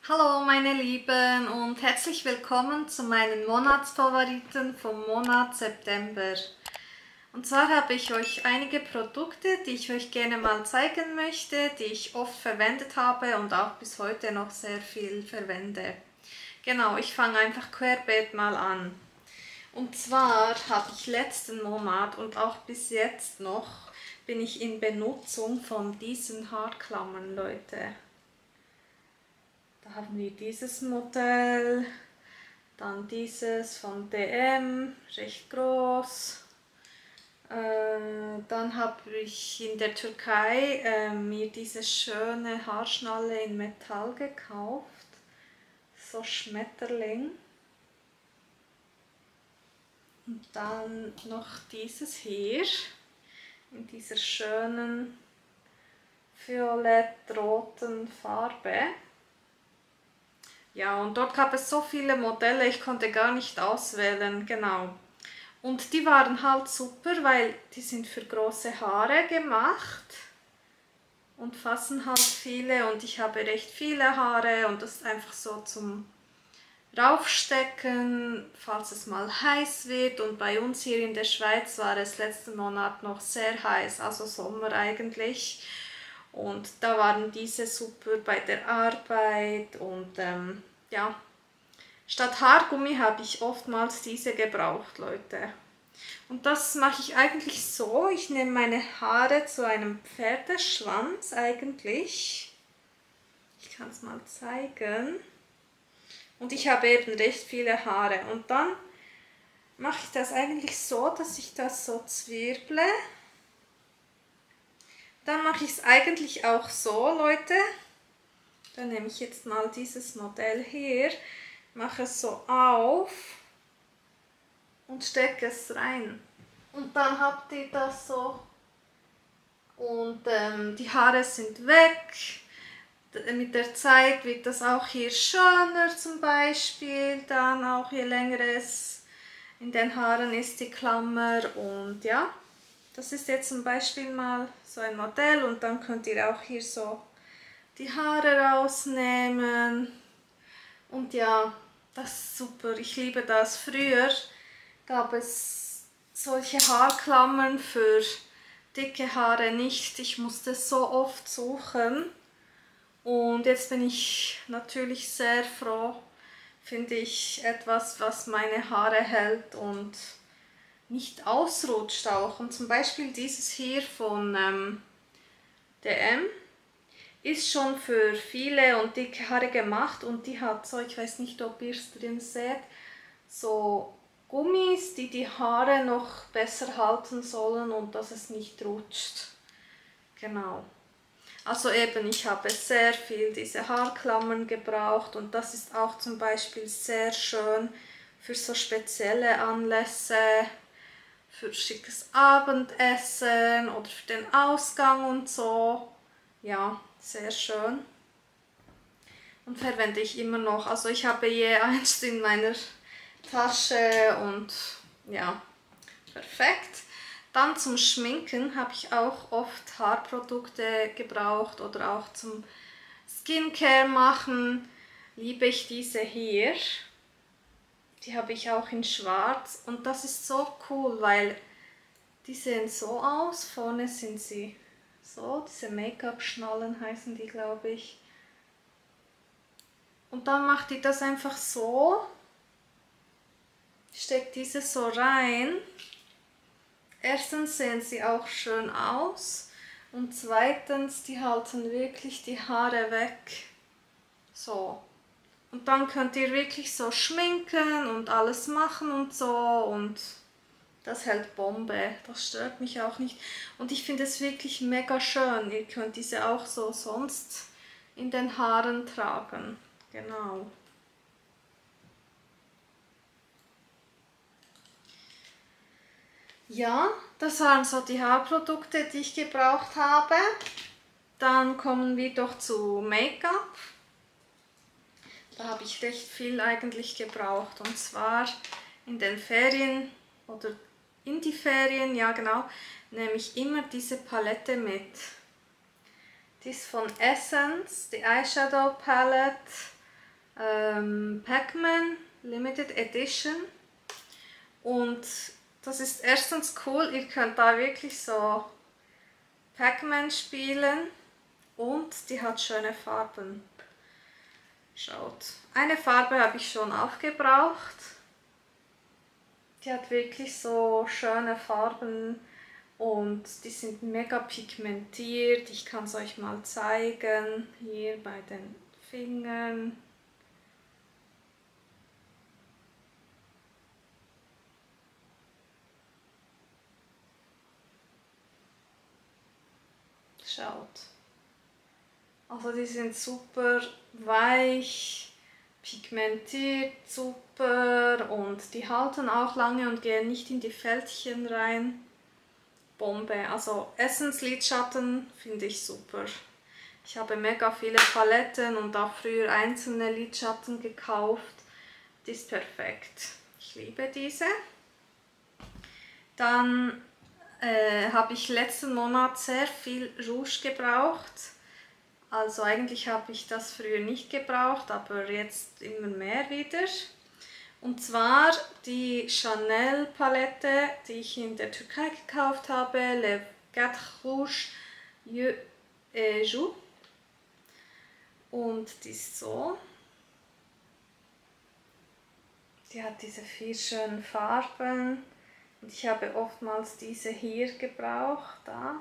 Hallo meine Lieben und herzlich willkommen zu meinen Monatsfavoriten vom Monat September. Und zwar habe ich euch einige Produkte, die ich euch gerne mal zeigen möchte, die ich oft verwendet habe und auch bis heute noch sehr viel verwende. Genau, ich fange einfach querbeet mal an. Und zwar habe ich letzten Monat und auch bis jetzt noch bin ich in Benutzung von diesen Haarklammern, Leute. Da haben wir dieses Modell, dann dieses von DM, recht groß. Dann habe ich in der Türkei mir diese schöne Haarschnalle in Metall gekauft, so Schmetterling. Und dann noch dieses hier, in dieser schönen violett-roten Farbe. Ja, und dort gab es so viele Modelle, ich konnte gar nicht auswählen, genau. Und die waren halt super, weil die sind für große Haare gemacht und fassen halt viele und ich habe recht viele Haare und das ist einfach so zum Raufstecken, falls es mal heiß wird. Und bei uns hier in der Schweiz war es letzten Monat noch sehr heiß, also Sommer eigentlich. Und da waren diese super bei der Arbeit und ja, statt Haargummi habe ich oftmals diese gebraucht, Leute. Und das mache ich eigentlich so, ich nehme meine Haare zu einem Pferdeschwanz eigentlich. Ich kann es mal zeigen. Und ich habe eben recht viele Haare. Und dann mache ich das eigentlich so, dass ich das so zwirble. Dann mache ich es eigentlich auch so, Leute. Dann nehme ich jetzt mal dieses Modell hier, mache es so auf und stecke es rein. Und dann habt ihr das so. Und die Haare sind weg. Mit der Zeit wird das auch hier schöner zum Beispiel. Dann auch je länger es in den Haaren ist, die Klammer. Und ja. Das ist jetzt zum Beispiel mal so ein Modell und dann könnt ihr auch hier so die Haare rausnehmen. Und ja, das ist super, ich liebe das. Früher gab es solche Haarklammern für dicke Haare nicht. Ich musste so oft suchen und jetzt bin ich natürlich sehr froh, finde ich etwas, was meine Haare hält und nicht ausrutscht auch. Und zum Beispiel dieses hier von DM ist schon für viele und dicke Haare gemacht und die hat so, ich weiß nicht, ob ihr es drin seht, so Gummis, die die Haare noch besser halten sollen und dass es nicht rutscht. Genau. Also eben, ich habe sehr viel diese Haarklammern gebraucht und das ist auch zum Beispiel sehr schön für so spezielle Anlässe, für schickes Abendessen oder für den Ausgang und so. Ja, sehr schön. Und verwende ich immer noch. Also ich habe je eins in meiner Tasche und ja, perfekt. Dann zum Schminken habe ich auch oft Haarprodukte gebraucht oder auch zum Skincare machen liebe ich diese hier. Die habe ich auch in schwarz und das ist so cool, weil die sehen so aus. Vorne sind sie so, diese Make-up-Schnallen heißen die, glaube ich. Und dann macht die das einfach so, steckt diese so rein. Erstens sehen sie auch schön aus und zweitens, die halten wirklich die Haare weg. So. Und dann könnt ihr wirklich so schminken und alles machen und so und das hält Bombe. Das stört mich auch nicht. Und ich finde es wirklich mega schön. Ihr könnt diese auch so sonst in den Haaren tragen. Genau. Ja, das waren so die Haarprodukte, die ich gebraucht habe. Dann kommen wir doch zu Make-up. Da habe ich recht viel eigentlich gebraucht. Und zwar in den Ferien oder in die Ferien, ja genau, nehme ich immer diese Palette mit. Die ist von Essence, die Eyeshadow Palette. Pac-Man Limited Edition. Und das ist erstens cool, ihr könnt da wirklich so Pac-Man spielen und die hat schöne Farben. Schaut, eine Farbe habe ich schon aufgebraucht. Die hat wirklich so schöne Farben und die sind mega pigmentiert. Ich kann es euch mal zeigen, hier bei den Fingern. Schaut. Also die sind super weich, pigmentiert, super und die halten auch lange und gehen nicht in die Fältchen rein. Bombe. Also Essenslidschatten finde ich super. Ich habe mega viele Paletten und auch früher einzelne Lidschatten gekauft. Die ist perfekt. Ich liebe diese. Dann habe ich letzten Monat sehr viel Rouge gebraucht. Also eigentlich habe ich das früher nicht gebraucht, aber jetzt immer mehr wieder. Und zwar die Chanel Palette, die ich in der Türkei gekauft habe, Le Quatre Rouge Jour. Und die ist so. Die hat diese 4 schönen Farben. Und ich habe oftmals diese hier gebraucht, da.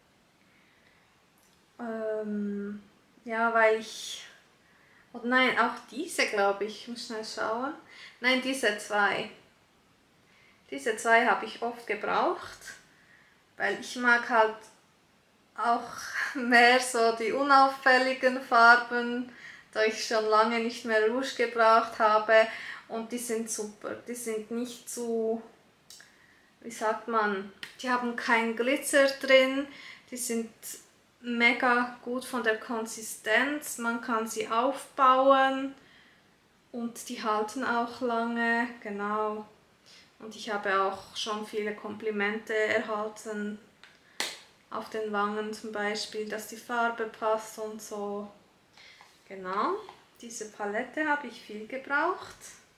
Ja, weil ich... Oh nein, auch diese, glaube ich. Ich muss schnell schauen. Nein, diese 2. Diese 2 habe ich oft gebraucht, weil ich mag halt auch mehr so die unauffälligen Farben, da ich schon lange nicht mehr Rouge gebraucht habe. Und die sind super. Die sind nicht zu... Wie sagt man? Die haben keinen Glitzer drin. Die sind mega gut von der Konsistenz, man kann sie aufbauen und die halten auch lange, genau. Und ich habe auch schon viele Komplimente erhalten, auf den Wangen zum Beispiel, dass die Farbe passt und so. Genau, diese Palette habe ich viel gebraucht.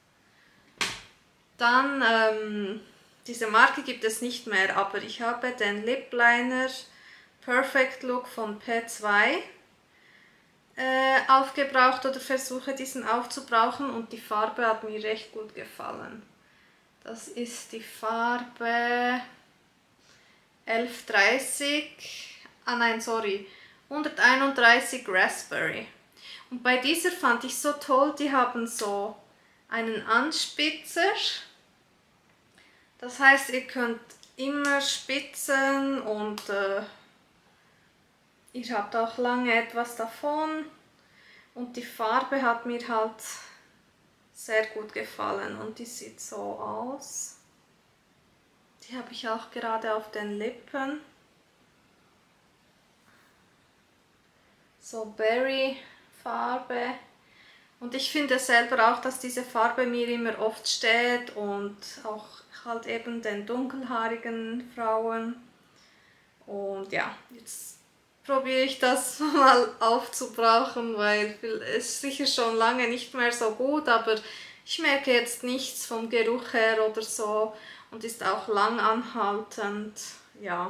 Dann, diese Marke gibt es nicht mehr, aber ich habe den Lip Liner Perfect Look von P2 aufgebraucht oder versuche diesen aufzubrauchen und die Farbe hat mir recht gut gefallen. Das ist die Farbe 1130, nein, sorry, 131 Raspberry. Und bei dieser fand ich so toll, die haben so einen Anspitzer. Das heißt, ihr könnt immer spitzen und ihr habt auch lange etwas davon und die Farbe hat mir halt sehr gut gefallen und die sieht so aus. Die habe ich auch gerade auf den Lippen. So Berry-Farbe. Und ich finde selber auch, dass diese Farbe mir immer oft steht und auch halt eben den dunkelhaarigen Frauen. Und ja, jetzt probiere ich das mal aufzubrauchen, weil es ist sicher schon lange nicht mehr so gut, aber ich merke jetzt nichts vom Geruch her oder so und ist auch lang anhaltend. Ja,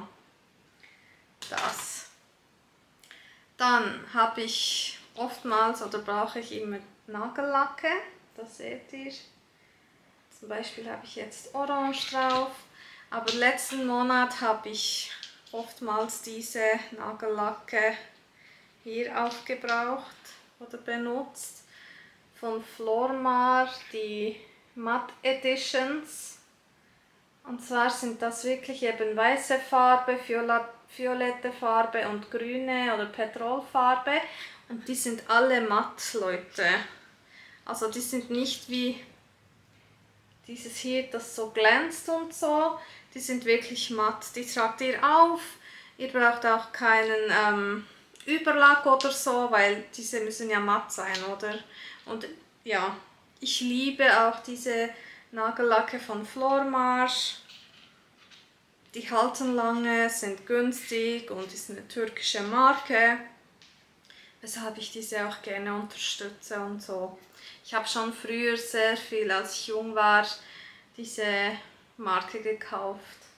das. Dann habe ich oftmals oder brauche ich immer Nagellacke, das seht ihr. Zum Beispiel habe ich jetzt Orange drauf, aber letzten Monat habe ich oftmals diese Nagellacke hier aufgebraucht oder benutzt. Von Flormar, die Matte Editions. Und zwar sind das wirklich eben weiße Farbe, violette Farbe und grüne oder Petrolfarbe. Und die sind alle matt, Leute. Also die sind nicht wie dieses hier, das so glänzt und so. Die sind wirklich matt. Die tragt ihr auf. Ihr braucht auch keinen Überlack oder so, weil diese müssen ja matt sein, oder? Und ja, ich liebe auch diese Nagellacke von Flormar. Die halten lange, sind günstig und ist eine türkische Marke, weshalb ich diese auch gerne unterstütze und so. Ich habe schon früher sehr viel, als ich jung war, diese Marke gekauft.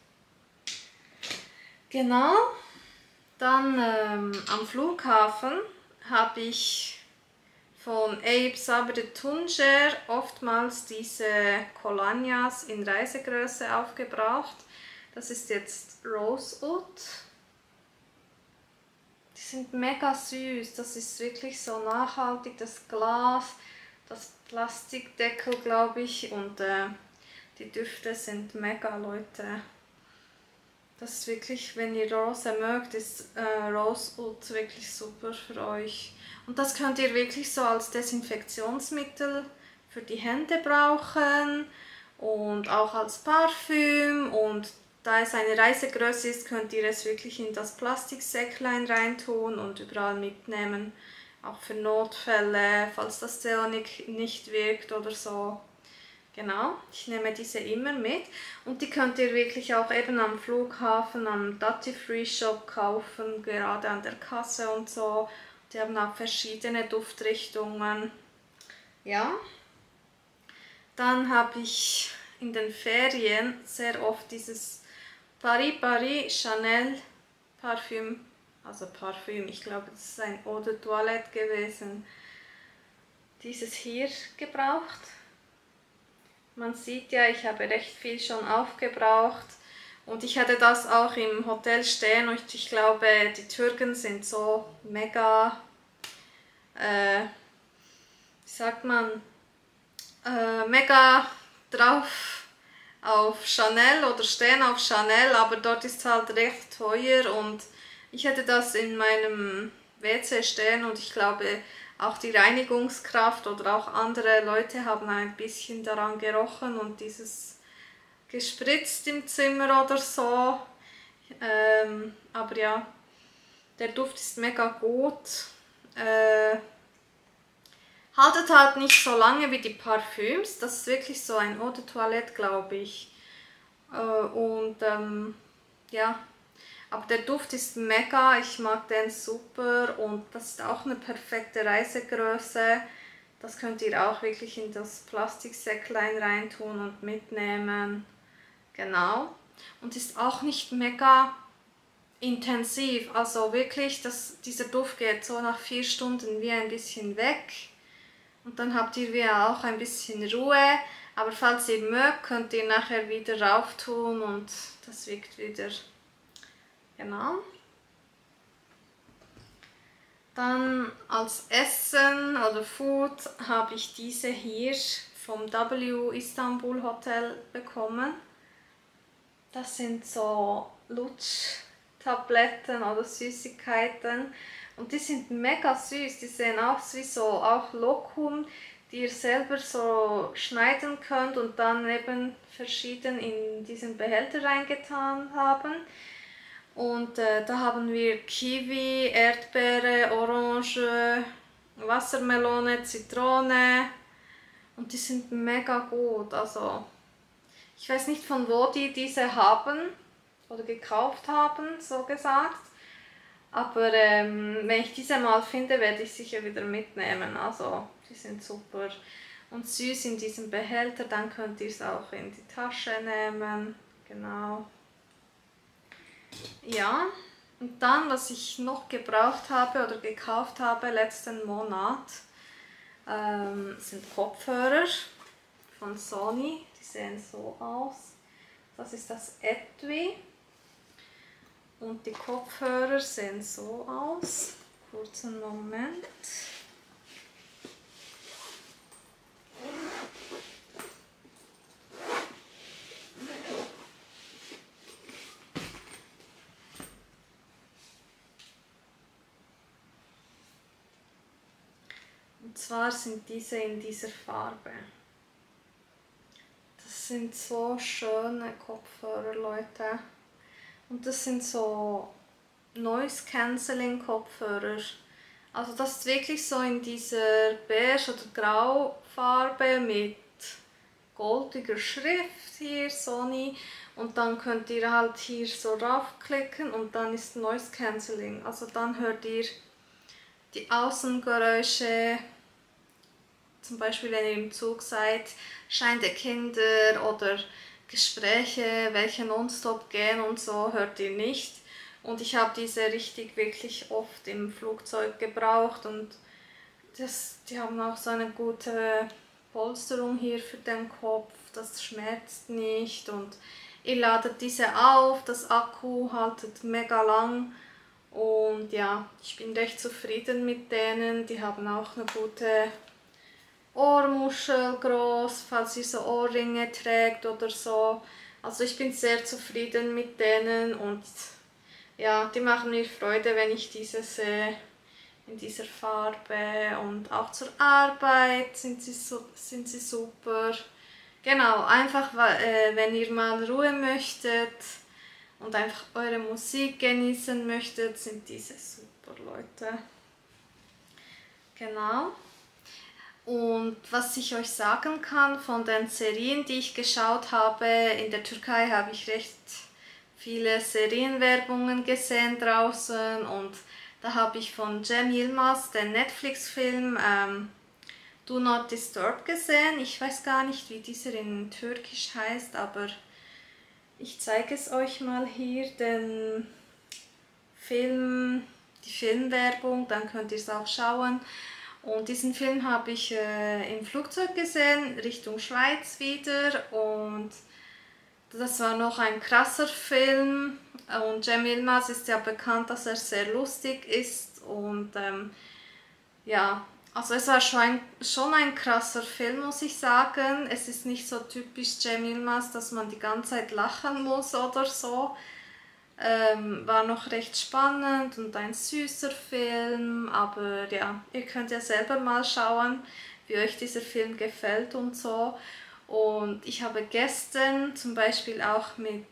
Genau, dann am Flughafen habe ich von Abe Sabre de Tunger oftmals diese Colagnas in Reisegröße aufgebraucht. Das ist jetzt Rosewood. Die sind mega süß, das ist wirklich so nachhaltig, das Glas, das Plastikdeckel, glaube ich, und die Düfte sind mega, Leute. Das ist wirklich, wenn ihr Rose mögt, ist Rosewood wirklich super für euch. Und das könnt ihr wirklich so als Desinfektionsmittel für die Hände brauchen und auch als Parfüm. Und da es eine Reisegröße ist, könnt ihr es wirklich in das Plastiksäcklein reintun und überall mitnehmen. Auch für Notfälle, falls das Deo nicht wirkt oder so. Genau, ich nehme diese immer mit und die könnt ihr wirklich auch eben am Flughafen, am Duty-Free-Shop kaufen, gerade an der Kasse und so. Die haben auch verschiedene Duftrichtungen. Ja, dann habe ich in den Ferien sehr oft dieses Paris Paris Chanel Parfüm, also Parfüm, ich glaube das ist ein Eau de Toilette gewesen, dieses hier gebraucht. Man sieht ja, ich habe recht viel schon aufgebraucht und ich hatte das auch im Hotel stehen und ich glaube, die Türken sind so mega, wie sagt man, mega drauf auf Chanel oder stehen auf Chanel, aber dort ist es halt recht teuer und ich hätte das in meinem WC stehen und ich glaube, auch die Reinigungskraft oder auch andere Leute haben ein bisschen daran gerochen und dieses gespritzt im Zimmer oder so. Aber ja, der Duft ist mega gut. Haltet halt nicht so lange wie die Parfüms. Das ist wirklich so ein Eau de Toilette, glaube ich. Ja. Aber der Duft ist mega, ich mag den super und das ist auch eine perfekte Reisegröße. Das könnt ihr auch wirklich in das Plastiksäcklein reintun und mitnehmen. Genau. Und ist auch nicht mega intensiv. Also wirklich, dieser Duft geht so nach 4 Stunden wie ein bisschen weg. Und dann habt ihr wie auch ein bisschen Ruhe. Aber falls ihr mögt, könnt ihr nachher wieder rauf tun und das wirkt wieder. Genau. Dann als Essen oder Food habe ich diese hier vom W Istanbul Hotel bekommen. Das sind so Lutschtabletten oder Süßigkeiten und die sind mega süß. Die sehen aus wie so auch Lokum, die ihr selber so schneiden könnt und dann eben verschieden in diesen Behälter reingetan haben. Und da haben wir Kiwi, Erdbeere, Orange, Wassermelone, Zitrone und die sind mega gut. Also ich weiß nicht, von wo die diese haben oder gekauft haben, so gesagt. Aber wenn ich diese mal finde, werde ich sicher wieder mitnehmen. Also die sind super und süß in diesem Behälter. Dann könnt ihr es auch in die Tasche nehmen. Genau. Ja, und dann, was ich noch gebraucht habe oder gekauft habe letzten Monat, sind Kopfhörer von Sony. Die sehen so aus. Das ist das Etui. Und die Kopfhörer sehen so aus. Kurzen Moment. Und zwar sind diese in dieser Farbe. Das sind so schöne Kopfhörer, Leute. Und das sind so Noise Cancelling Kopfhörer. Also das ist wirklich so in dieser beige oder grau Farbe mit goldiger Schrift hier, Sony. Und dann könnt ihr halt hier so raufklicken und dann ist Noise Cancelling. Also dann hört ihr die Außengeräusche zum Beispiel wenn ihr im Zug seid, scheinende Kinder oder Gespräche, welche nonstop gehen und so, hört ihr nicht. Und ich habe diese richtig wirklich oft im Flugzeug gebraucht und die haben auch so eine gute Polsterung hier für den Kopf, das schmerzt nicht und ihr ladet diese auf, das Akku haltet mega lang und ja, ich bin recht zufrieden mit denen, die haben auch eine gute Ohrmuschel groß, falls ihr so Ohrringe trägt oder so. Also ich bin sehr zufrieden mit denen und ja, die machen mir Freude, wenn ich diese sehe in dieser Farbe und auch zur Arbeit sind sie super. Genau, einfach wenn ihr mal Ruhe möchtet und einfach eure Musik genießen möchtet, sind diese super, Leute. Genau. Und was ich euch sagen kann von den Serien, die ich geschaut habe, in der Türkei habe ich recht viele Serienwerbungen gesehen draußen und da habe ich von Cem Yılmaz den Netflix-Film Do Not Disturb gesehen. Ich weiß gar nicht, wie dieser in Türkisch heißt, aber ich zeige es euch mal hier, den Film, die Filmwerbung, dann könnt ihr es auch schauen. Und diesen Film habe ich im Flugzeug gesehen, Richtung Schweiz wieder und das war noch ein krasser Film und Cem Yılmaz ist ja bekannt, dass er sehr lustig ist und ja, also es war schon ein krasser Film, muss ich sagen. Es ist nicht so typisch Cem Yılmaz, dass man die ganze Zeit lachen muss oder so. War noch recht spannend und ein süßer Film, aber ja, ihr könnt ja selber mal schauen, wie euch dieser Film gefällt und so. Und ich habe gestern zum Beispiel auch mit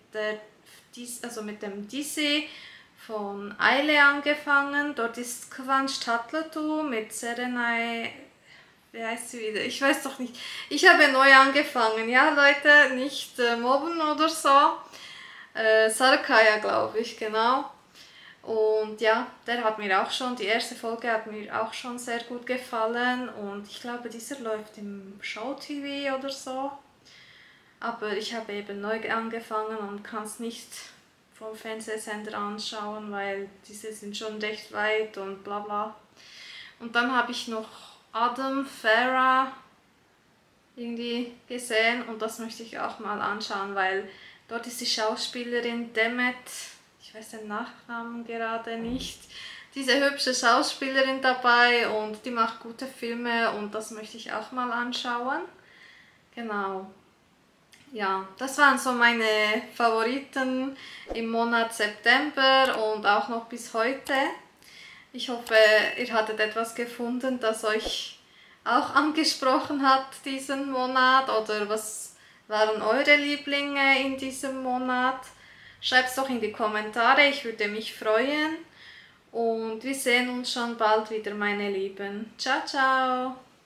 dem Dizi von Aile angefangen. Dort ist Kıvanç Tatlıtuğ mit Serenay, wie heißt sie wieder? Ich weiß doch nicht. Ich habe neu angefangen, ja Leute, nicht mobben oder so. Sarıkaya, glaube ich, genau. Und ja, die erste Folge hat mir auch schon sehr gut gefallen und ich glaube, dieser läuft im Show TV oder so. Aber ich habe eben neu angefangen und kann es nicht vom Fernsehsender anschauen, weil diese sind schon recht weit und bla bla. Und dann habe ich noch Adam Farah irgendwie gesehen und das möchte ich auch mal anschauen, weil dort ist die Schauspielerin Demet, ich weiß den Nachnamen gerade nicht, diese hübsche Schauspielerin dabei und die macht gute Filme und das möchte ich auch mal anschauen. Genau. Ja, das waren so meine Favoriten im Monat September und auch noch bis heute. Ich hoffe, ihr hattet etwas gefunden, das euch auch angesprochen hat diesen Monat oder was waren eure Lieblinge in diesem Monat? Schreibt es doch in die Kommentare, ich würde mich freuen und wir sehen uns schon bald wieder, meine Lieben. Ciao, ciao!